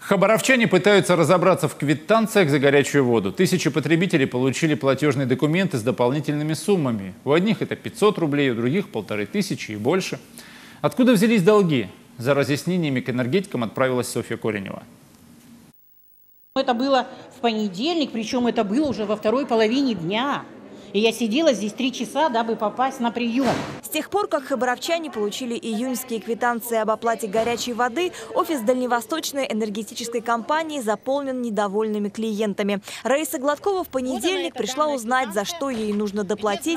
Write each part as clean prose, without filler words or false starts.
Хабаровчане пытаются разобраться в квитанциях за горячую воду. Тысячи потребителей получили платежные документы с дополнительными суммами. У одних это 500 рублей, у других 1500 и больше. Откуда взялись долги? За разъяснениями к энергетикам отправилась Софья Коренева. Это было в понедельник, причем это было уже во второй половине дня. И я сидела здесь 3 часа, дабы попасть на прием. С тех пор, как хабаровчане получили июньские квитанции об оплате горячей воды, офис Дальневосточной энергетической компании заполнен недовольными клиентами. Раиса Гладкова в понедельник пришла узнать, за что ей нужно доплатить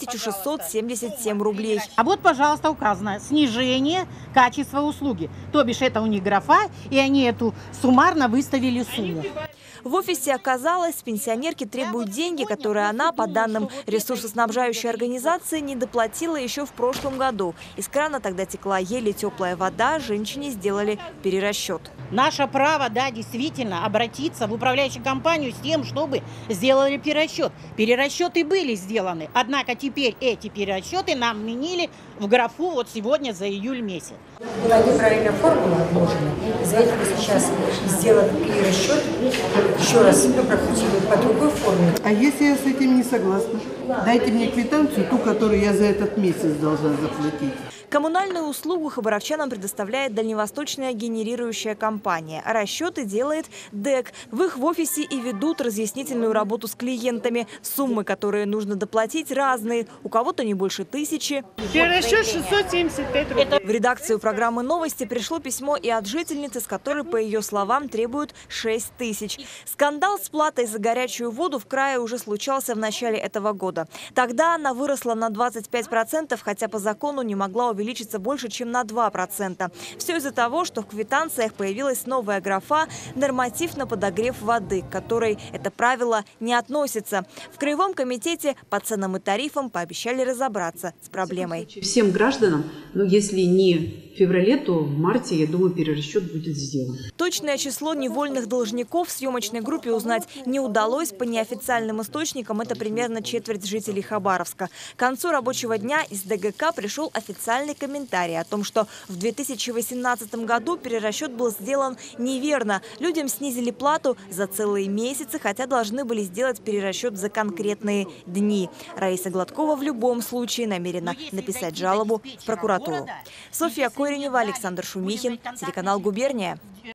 1677 рублей. А вот, пожалуйста, указано снижение качества услуги. То бишь это у них графа, и они эту суммарно выставили сумму. В офисе оказалось, с пенсионерки требуют деньги, которые она, по данным ресурсоснабжающей организации, не доплатила еще в прошлом году. Из крана тогда текла еле теплая вода, женщине сделали перерасчет. Наше право, да, действительно, обратиться в управляющую компанию с тем, чтобы сделали перерасчет. Перерасчеты были сделаны, однако теперь эти перерасчеты нам вменили в графу вот сегодня за июль месяц. Была неправильная формула вложена. За это мы сейчас сделали перерасчет, еще раз прокрутили по другой формуле. А если я с этим не согласна? Дайте мне квитанцию, ту, которую я за этот месяц должна заплатить. Коммунальную услугу хабаровчанам предоставляет дальневосточная генерирующая компания. Расчеты делает ДЭК. В их офисе и ведут разъяснительную работу с клиентами. Суммы, которые нужно доплатить, разные. У кого-то не больше 1000. Перерасчет 675 рублей. В редакцию программы «Новости» пришло письмо и от жительницы, с которой, по ее словам, требуют 6000. Скандал с платой за горячую воду в крае уже случался в начале этого года. Тогда она выросла на 25%, хотя по закону не могла увеличиться больше, чем на 2%. Все из-за того, что в квитанциях появилась новая графа «Норматив на подогрев воды», к которой это правило не относится. В Краевом комитете по ценам и тарифам пообещали разобраться с проблемой. Всем гражданам, но если не в феврале, то в марте, я думаю, перерасчет будет сделан. Точное число невольных должников в съемочной группе узнать не удалось. По неофициальным источникам это примерно четверть жителей Хабаровска. К концу рабочего дня из ДГК пришел официальный комментарий о том, что в 2018 году перерасчет был сделан неверно. Людям снизили плату за целые месяцы, хотя должны были сделать перерасчет за конкретные дни. Раиса Гладкова в любом случае намерена написать жалобу в прокуратуру. Софья Коренева, Александр Шумихин, телеканал «Губерния».